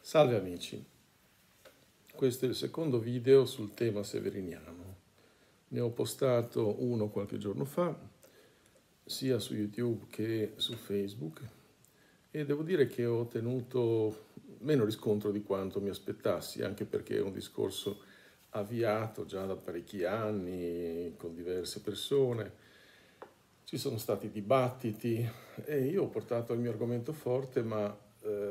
Salve amici, questo è il secondo video sul tema severiniano. Ne ho postato uno qualche giorno fa, sia su YouTube che su Facebook, e devo dire che ho ottenuto meno riscontro di quanto mi aspettassi, anche perché è un discorso avviato già da parecchi anni con diverse persone. Ci sono stati dibattiti e io ho portato il mio argomento forte, ma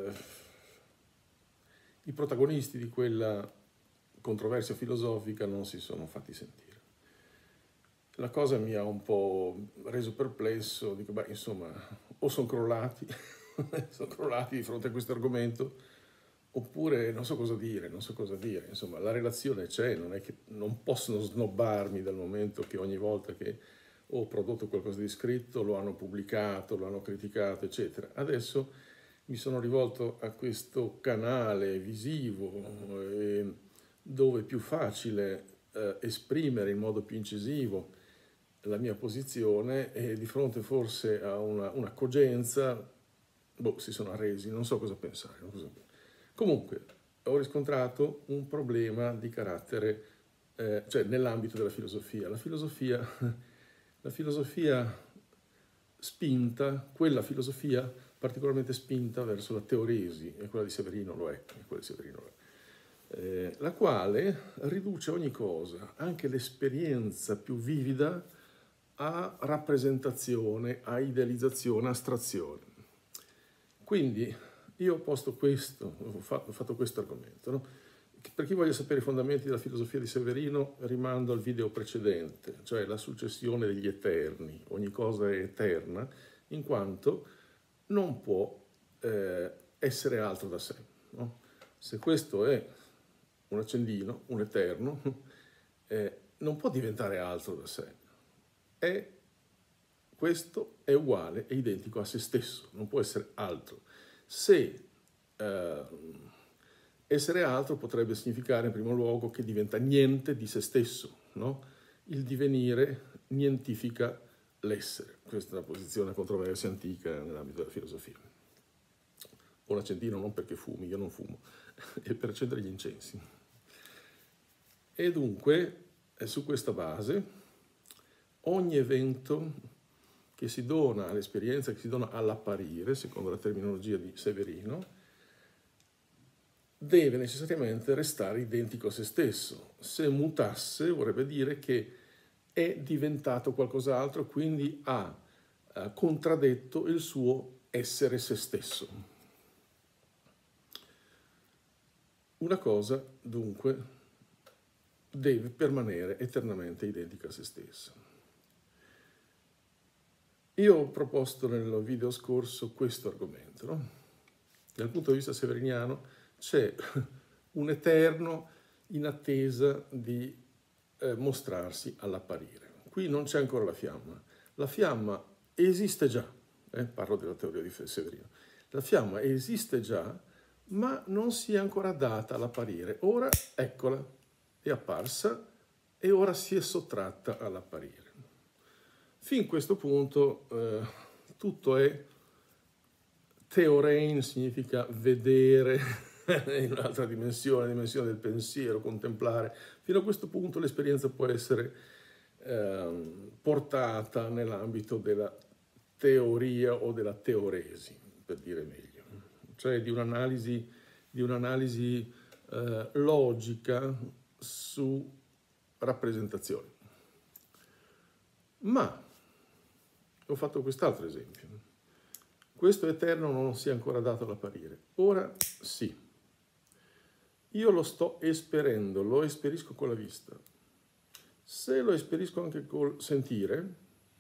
i protagonisti di quella controversia filosofica non si sono fatti sentire. La cosa mi ha un po' reso perplesso, dico, beh, insomma, o sono crollati, sono crollati di fronte a questo argomento, oppure non so cosa dire, Insomma, la relazione c'è, non è che non possono snobbarmi dal momento che ogni volta che ho prodotto qualcosa di scritto lo hanno pubblicato, lo hanno criticato, eccetera. Adesso mi sono rivolto a questo canale visivo dove è più facile esprimere in modo più incisivo la mia posizione, e di fronte forse a una cogenza, si sono arresi, non so cosa pensare. Comunque, ho riscontrato un problema di carattere, cioè nell'ambito della filosofia. La filosofia spinta, quella filosofia particolarmente spinta verso la teoresi, e quella di Severino lo è, la quale riduce ogni cosa, anche l'esperienza più vivida, a rappresentazione, a idealizzazione, a astrazione. Quindi io ho posto questo, ho fatto questo argomento, no? Per chi voglia sapere i fondamenti della filosofia di Severino, rimando al video precedente, cioè la successione degli eterni. Ogni cosa è eterna, in quanto non può essere altro da sé, no? Se questo è un accendino, un eterno, non può diventare altro da sé. Questo è uguale, è identico a se stesso, non può essere altro. Se essere altro potrebbe significare in primo luogo che diventa niente di se stesso, no? Il divenire nientifica l'essere. Questa è una posizione controversa antica nell'ambito della filosofia. Ho un accendino non perché fumi, io non fumo, è per accendere gli incensi. E dunque, su questa base, ogni evento che si dona all'esperienza, che si dona all'apparire, secondo la terminologia di Severino, deve necessariamente restare identico a se stesso. Se mutasse vorrebbe dire che è diventato qualcos'altro, quindi ha contraddetto il suo essere se stesso. Una cosa, dunque, deve permanere eternamente identica a se stessa. Io ho proposto nel video scorso questo argomento, no? Dal punto di vista severiniano c'è un eterno in attesa di mostrarsi all'apparire. Qui non c'è ancora la fiamma. La fiamma esiste già, parlo della teoria di Severino. La fiamma esiste già, ma non si è ancora data all'apparire. Ora, eccola, è apparsa e ora si è sottratta all'apparire. Fin a questo punto tutto è theorein, significa vedere in un'altra dimensione, la dimensione del pensiero, contemplare. Fino a questo punto l'esperienza può essere portata nell'ambito della teoria o della teoresi, per dire meglio, cioè di un'analisi logica su rappresentazioni. Ma ho fatto quest'altro esempio. Questo eterno non si è ancora dato all'apparire. Ora sì. Io lo sto esperendo, lo esperisco con la vista. Se lo esperisco anche col sentire,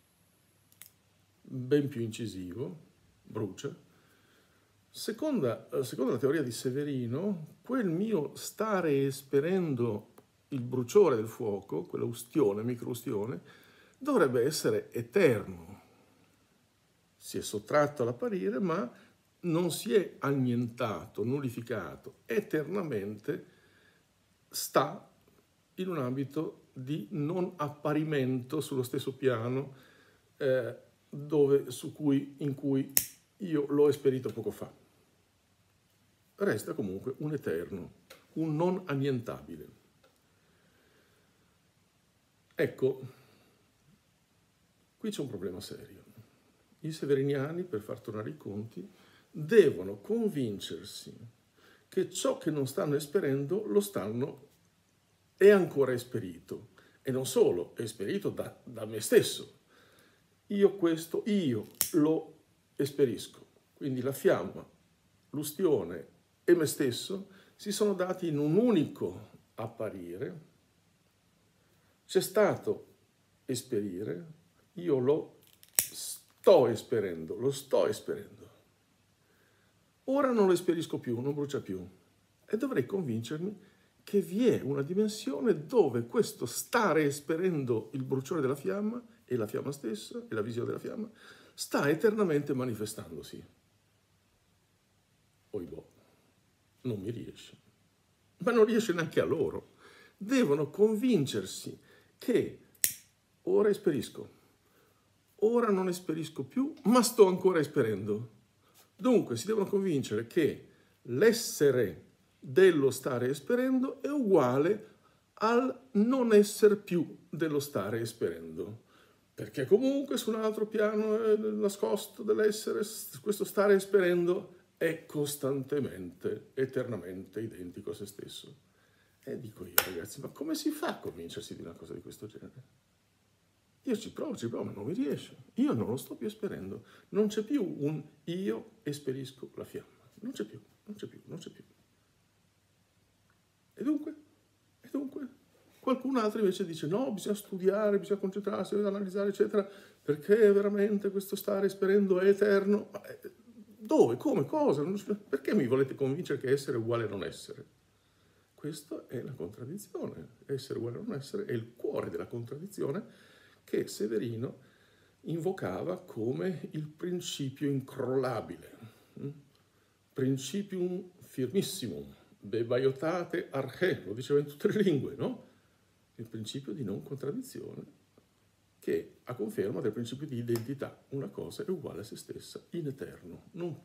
ben più incisivo, brucia. Secondo la teoria di Severino, quel mio stare esperendo il bruciore del fuoco, quella ustione, microustione, dovrebbe essere eterno. Si è sottratto all'apparire, ma non si è annientato, nullificato. Eternamente sta in un ambito di non apparimento sullo stesso piano in cui io l'ho esperito poco fa. resta comunque un eterno, un non annientabile. Ecco, qui c'è un problema serio. I severiniani, per far tornare i conti, devono convincersi che ciò che non stanno esperendo è ancora esperito. E non solo, è esperito da me stesso. Io lo esperisco. Quindi la fiamma, l'ustione e me stesso si sono dati in un unico apparire. C'è stato esperire, io lo sto esperendo. Ora non lo esperisco più, non brucia più. E dovrei convincermi che vi è una dimensione dove questo stare esperendo il bruciore della fiamma e la fiamma stessa e la visione della fiamma sta eternamente manifestandosi. Oibò, non mi riesce. Ma non riesce neanche a loro. Devono convincersi che ora esperisco, ora non esperisco più, ma sto ancora esperendo. Dunque si devono convincere che l'essere dello stare esperendo è uguale al non essere più dello stare esperendo. Perché comunque su un altro piano nascosto dell'essere, questo stare esperendo è costantemente, eternamente identico a se stesso. E dico io, ragazzi, ma come si fa a convincersi di una cosa di questo genere? Io ci provo, ma non mi riesce. Io non lo sto più esperendo. Non c'è più un io esperisco la fiamma. Non c'è più. E dunque, qualcun altro invece dice no, bisogna studiare, bisogna concentrarsi, bisogna analizzare, eccetera, perché veramente questo stare esperendo è eterno. Ma dove? Come? Cosa? Perché mi volete convincere che essere è uguale a non essere? Questa è la contraddizione. Essere uguale a non essere è il cuore della contraddizione che Severino invocava come il principio incrollabile, principium firmissimum, bebaiotate arche, lo diceva in tutte le lingue, no? Il principio di non contraddizione, che a conferma del principio di identità. Una cosa è uguale a se stessa, in eterno, non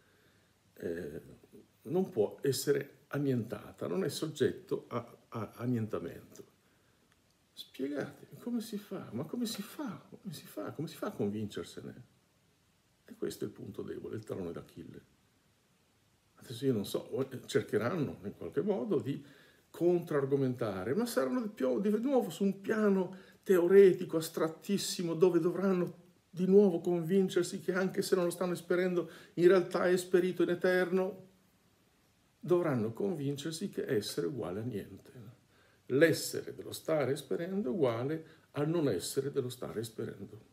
può essere annientata, non è soggetto a annientamento. Spiegatemi, come si fa? Ma come si fa? Come si fa a convincersene? E questo è il punto debole, il tallone d'Achille. Adesso io non so, cercheranno in qualche modo di controargomentare, ma saranno di nuovo su un piano teoretico, astrattissimo, dove dovranno di nuovo convincersi che anche se non lo stanno esperendo, in realtà è esperito in eterno. Dovranno convincersi che essere uguale a niente. L'essere dello stare esperendo è uguale al non essere dello stare esperendo.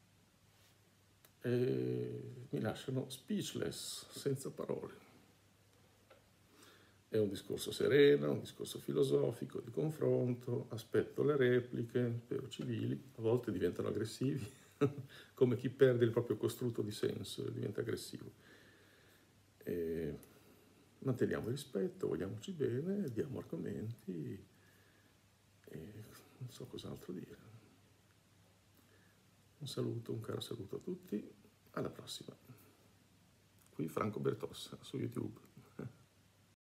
E mi lasciano speechless, senza parole. È un discorso sereno, un discorso filosofico, di confronto, aspetto le repliche, spero civili, a volte diventano aggressivi, come chi perde il proprio costrutto di senso e diventa aggressivo. Manteniamo il rispetto, vogliamoci bene, diamo argomenti e non so cos'altro dire. Un caro saluto a tutti, alla prossima. Qui Franco Bertossa su YouTube.